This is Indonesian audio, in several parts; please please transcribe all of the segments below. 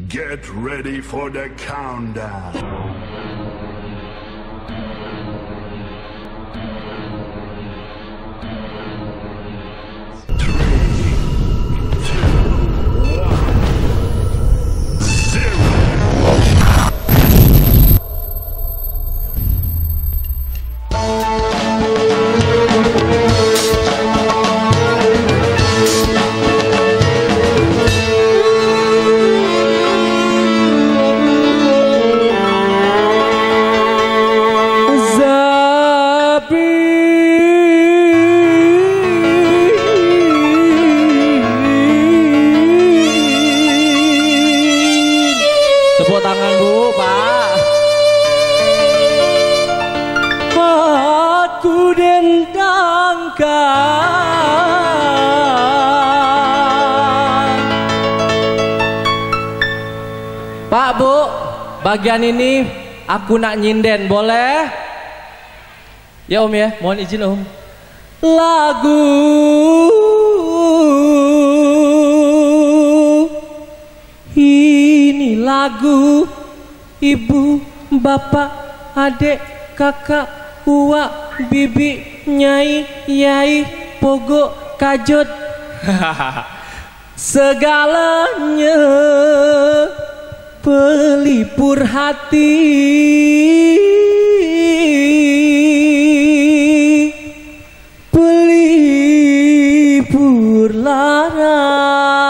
Get ready for the countdown. Tepuk tangan Bu, Pak. Aku dendangkan. Pak, Bu, bagian ini aku nak nyinden, boleh? Ya Om ya, mohon izin Om. Lagu ini lagu ibu, bapak, adik, kakak, uak, bibi, nyai, yai, pogo, kajut, segalanya pelipur hati, pelipur lara.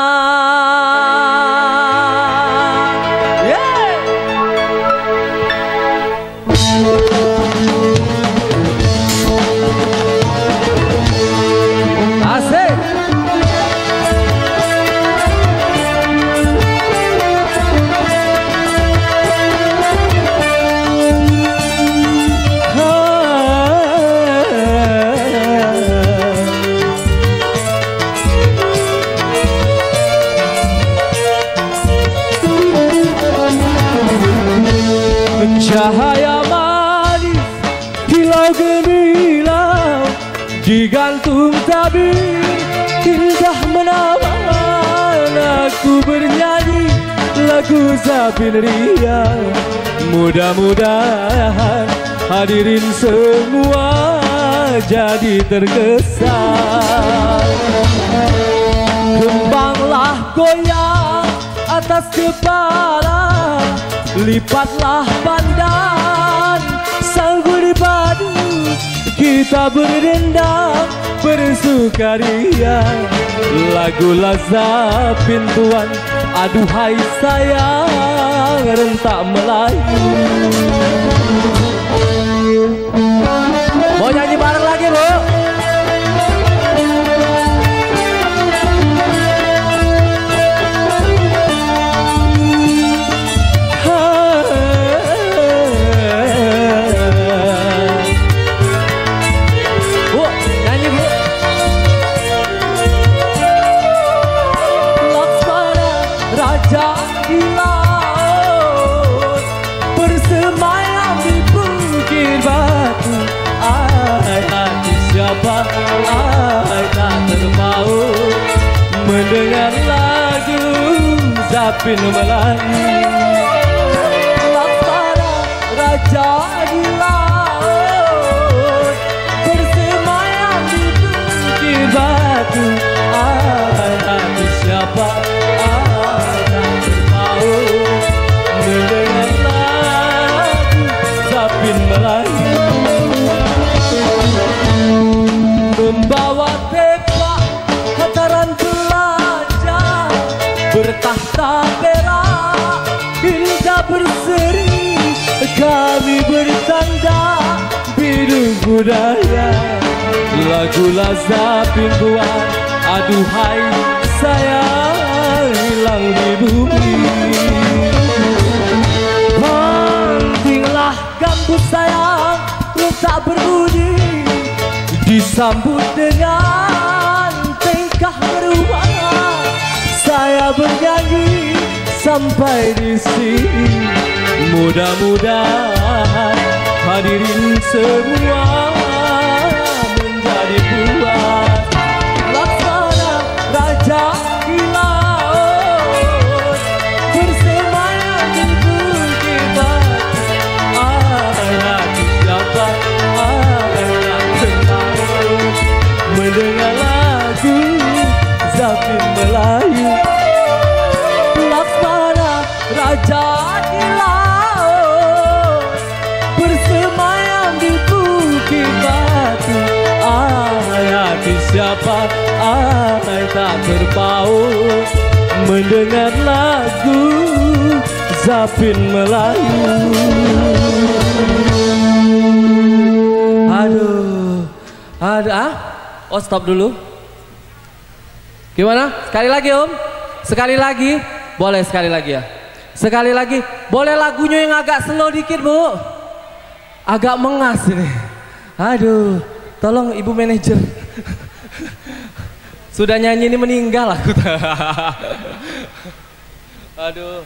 Cahaya manis kilau gemilang digantung tabir indah menawan aku bernyanyi lagu Zapin Riau. Mudah-mudahan hadirin semua jadi terkesan. Kembanglah goyang atas kepala, lipatlah pandan sanggul padu, kita berdendang bersukaria. Lagu Laza Pintuan, aduhai sayang rentak Melayu. Mau nyanyi bareng lagi Bu? Raja di laut bersemayam di bukit batu. Ai hati siapa ai tak terpaut mendengar lagu Zapin Melayu. Laksana raja di laut bersemayam di bukit batu. Ai hati siapa mendengar lagu Zapin Melayu. Membawa tepak hataran pelajar bertahta perak indah berseri, kami bertanda bidung budaya. Lagu Laza Pintuan, aduhai sayang hilang di bumi. Pentinglah gambus sayang letak berbudi, disambut dengan tingkah berubah. Saya bernyanyi sampai di sini, mudah-mudahan hadirin semua menjadi puas. Laksana raja di laut bersama jadi laut bersemayam di bukit batu. Hati siapa tak berpaut mendengar lagu Zapin Melayu. Aduh, oh stop dulu. Gimana? Sekali lagi Om? Sekali lagi? Boleh sekali lagi ya? Sekali lagi, boleh lagunya yang agak slow dikit Bu? Agak mengas ini. Aduh, tolong Ibu manajer. Sudah nyanyi ini meninggal aku. Aduh.